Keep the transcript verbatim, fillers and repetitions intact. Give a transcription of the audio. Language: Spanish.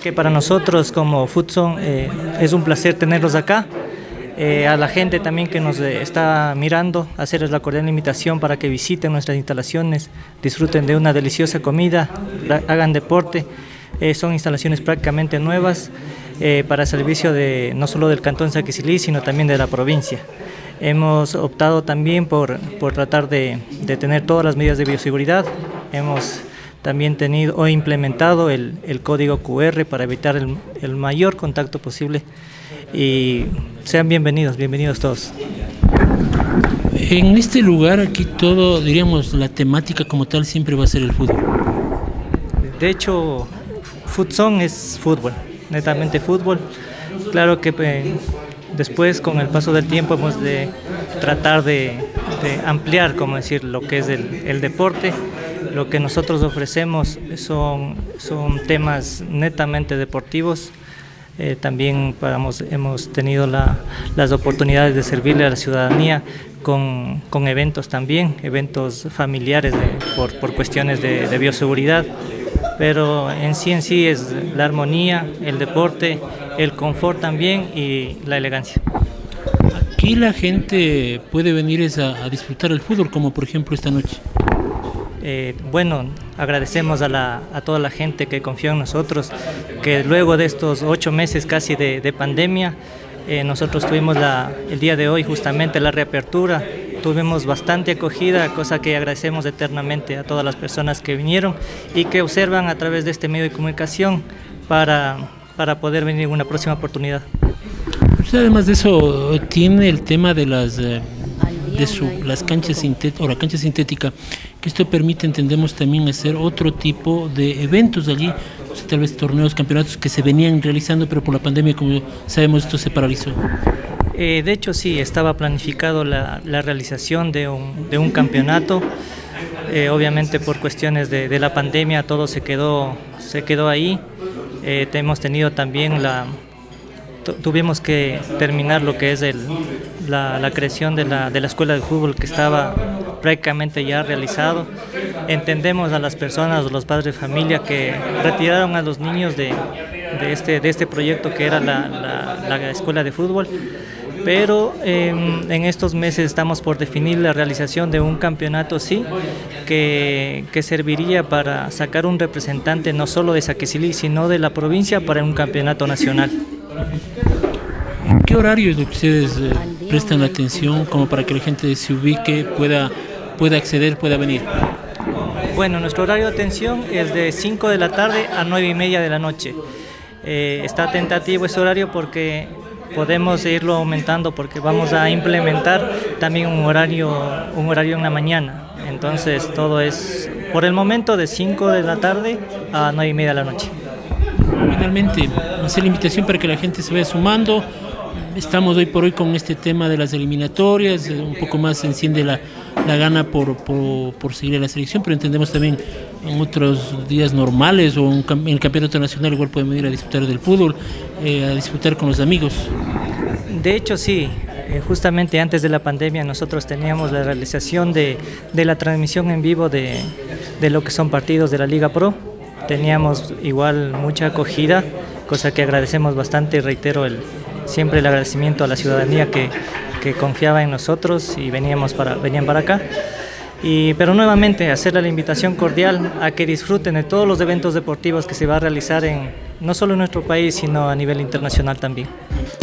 que para nosotros como Futzon eh, es un placer tenerlos acá. Eh, a la gente también que nos eh, está mirando, hacerles la cordial invitación para que visiten nuestras instalaciones, disfruten de una deliciosa comida, hagan deporte. Eh, son instalaciones prácticamente nuevas eh, para servicio de, no solo del Cantón Saquicilí, sino también de la provincia. Hemos optado también por, por tratar de, de tener todas las medidas de bioseguridad. Hemos también tenido o implementado el, el código Q R para evitar el, el mayor contacto posible. Y sean bienvenidos, bienvenidos todos. En este lugar aquí todo, diríamos, la temática como tal siempre va a ser el fútbol. De hecho, Futzon es fútbol, netamente fútbol. Claro que eh, después con el paso del tiempo hemos de tratar de, de ampliar, como decir, lo que es el, el deporte. Lo que nosotros ofrecemos son, son temas netamente deportivos. Eh, también paramos, hemos tenido la, las oportunidades de servirle a la ciudadanía con, con eventos también, eventos familiares de, por, por cuestiones de, de bioseguridad, pero en sí en sí es la armonía, el deporte, el confort también y la elegancia. Aquí la gente puede venir es a, a disfrutar el fútbol, como por ejemplo esta noche. Eh, bueno, agradecemos a, la, a toda la gente que confió en nosotros, que luego de estos ocho meses casi de, de pandemia, eh, nosotros tuvimos la, el día de hoy justamente la reapertura, tuvimos bastante acogida, cosa que agradecemos eternamente a todas las personas que vinieron y que observan a través de este medio de comunicación para, para poder venir en una próxima oportunidad. Usted además de eso tiene el tema de las... Eh... de su, las canchas sintéticas o la cancha sintética, que esto permite, entendemos, también hacer otro tipo de eventos allí, o sea, tal vez torneos, campeonatos que se venían realizando, pero por la pandemia, como sabemos, esto se paralizó. Eh, de hecho, sí, estaba planificado la, la realización de un, de un campeonato. Eh, obviamente por cuestiones de, de la pandemia todo se quedó, se quedó ahí. Eh, hemos tenido también la... Tuvimos que terminar lo que es el, la, la creación de la, de la escuela de fútbol que estaba prácticamente ya realizado. Entendemos a las personas, los padres de familia que retiraron a los niños de, de, este, de este proyecto que era la, la, la escuela de fútbol, pero eh, en estos meses estamos por definir la realización de un campeonato, sí, que, que serviría para sacar un representante no solo de Saquicilí, sino de la provincia para un campeonato nacional. ¿En qué horario es lo que ustedes eh, prestan la atención como para que la gente se ubique, pueda, pueda acceder, pueda venir? Bueno, nuestro horario de atención es de cinco de la tarde a nueve y media de la noche. Eh, está tentativo ese horario porque podemos irlo aumentando porque vamos a implementar también un horario, un horario en la mañana. Entonces todo es por el momento de cinco de la tarde a nueve y media de la noche. Finalmente, hacer la invitación para que la gente se vaya sumando. Estamos hoy por hoy con este tema de las eliminatorias, un poco más se enciende la, la gana por, por, por seguir a la selección, pero entendemos también en otros días normales o un, en el campeonato nacional igual pueden venir a disfrutar del fútbol, eh, a disfrutar con los amigos. De hecho sí, eh, justamente antes de la pandemia nosotros teníamos la realización de, de la transmisión en vivo de, de lo que son partidos de la Liga Pro. Teníamos igual mucha acogida, cosa que agradecemos bastante y reitero el, siempre el agradecimiento a la ciudadanía que, que confiaba en nosotros y veníamos para, venían para acá. Y, pero nuevamente hacerle la invitación cordial a que disfruten de todos los eventos deportivos que se va a realizar en, no solo en nuestro país, sino a nivel internacional también.